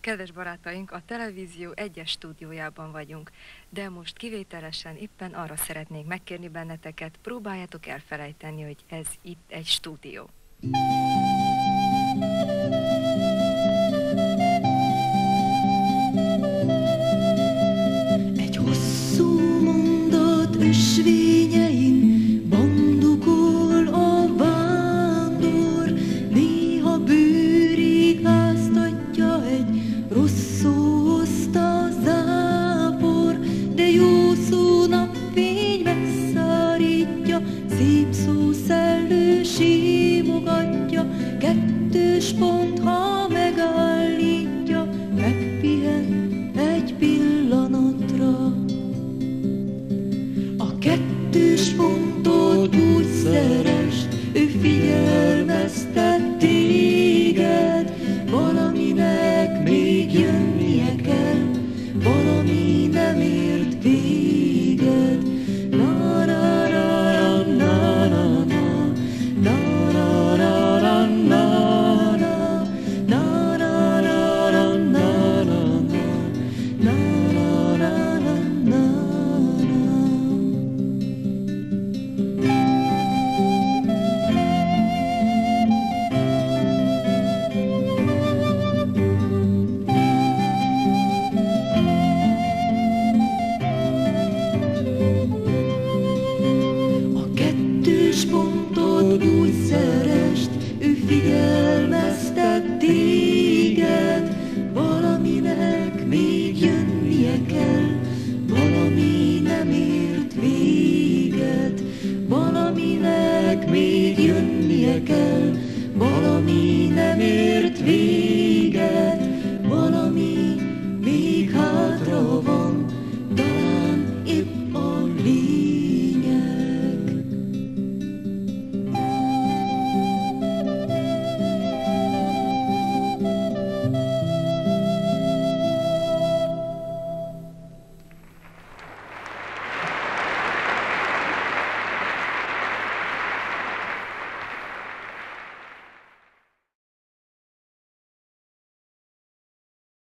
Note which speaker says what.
Speaker 1: Kedves barátaink, a Televízió egyes stúdiójában vagyunk, de most kivételesen éppen arra szeretnénk megkérni benneteket, próbáljátok elfelejteni, hogy ez itt egy stúdió.
Speaker 2: Egy hosszú mondat ösvényein bandukol a vándor, néha bőrét áztatja egy rosszul hozta zápor, de jó szó napfény megszárítja, szép szó szellő simogatja, kettős pont, ha megállítja, megpihen egy pillanatra. A kettős pontot úgy szeresd, ő figyelmeztet téged, valaminek még jönnie kell, valami nem ért véged. Na na na na na na, na na na na na, na na na na na na, na na na na A kettős pontot úgy